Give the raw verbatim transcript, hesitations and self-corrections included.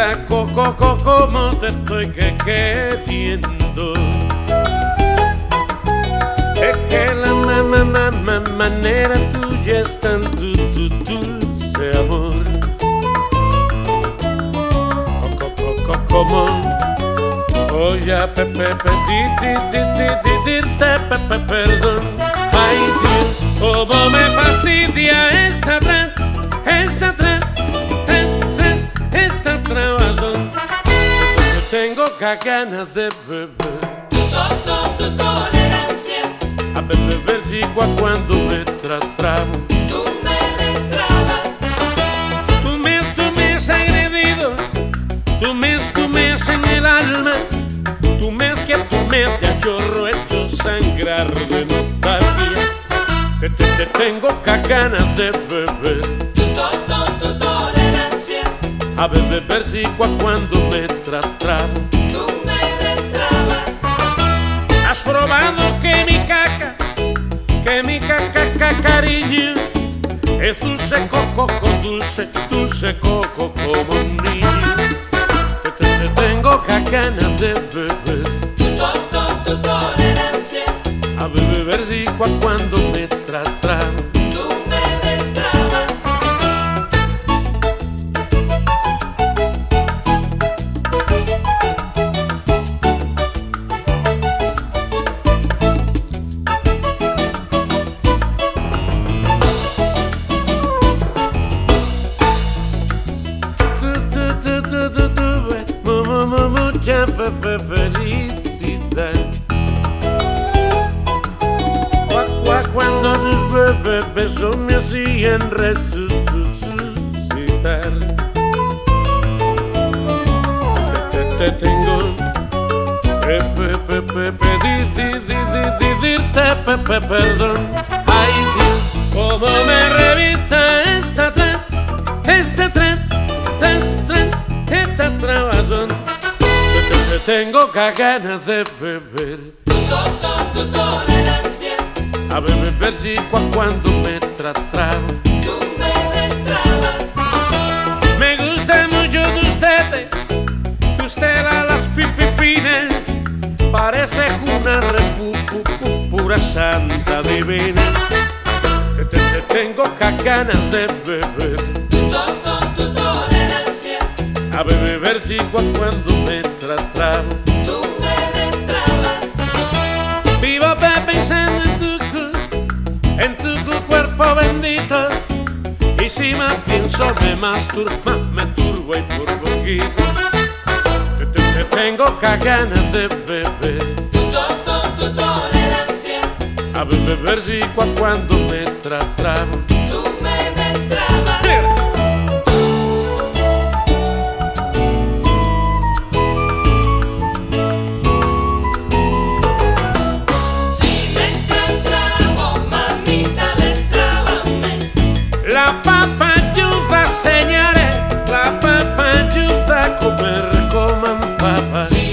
Mamita, coco, coco, como te estoy que queriendo. Es que la ma, ma, ma, ma, manera tuya es tan tu, tu, dulce amor. Coco, coco, como oye, pepe, di, di, di, di, di, dirte, pepe, perdón. Ay Dios, cómo me fastidia esta tra, esta tra, tra, tra, esta trabazón. Yo tengo ganas de beber. Tu, tu, tu tolerancia A beber si cuando me tratamos. tú me destrabas. Tú me has, tú me has agredido. Tú me has, tú me has en el alma. Tú me has que tú me has de a chorro hecho sangrar de nostalgia. Te, te, te tengo ganas de beber. Tu, tu, tu tolerancia A beber si cuando me tratamos. tú me destrabas. Has probado que mi caca, que mi caca, caca, cariño, es dulce coco, coco, dulce, dulce coco como un niño. Te, te, te tengo ganas de beber. Tu, tu, tu tolerancia A beber si cuando me tratamos. tú me destrabas. Tu, tu, tu, tu, tu, tu, mu, mu, mu, mucha fe, fe, felicidad. Cuac, cuac, cuando tus bebés besos me hacían resucitar. Te, te, te tengo pe, pe, pe, pe, pe, di, di, di, di, di, dirte, pe, pe, perdón. Ay Dios, cómo me revista esta tra, esta tra, tra, tra, esta trabazón. Te, te, te tengo ganas de beber. Tu, tu, tu tolerancia A beber si cuando me tratamos. tú me destrabas. Me gusta mucho de usted, que usted a las fifi fines parece una repu, pura santa divina. Te, te, te tengo ganas de beber. Tu, tu, tu tolerancia A beber si cuando me tratamos. tú me destrabas. Vivo pensando en tu cu, en tu cu cuerpo bendito. Y si más pienso me masturbo, me turbo y por poquito. Te, te, te tengo ganas de beber. Tu, tu, tu tolerancia A beber si cuando me tratamos. tú me destrabas. Si me encontramos, mamita, destrábame. La papa ayuda, señores, la papa ayuda a comer, coman papas. Si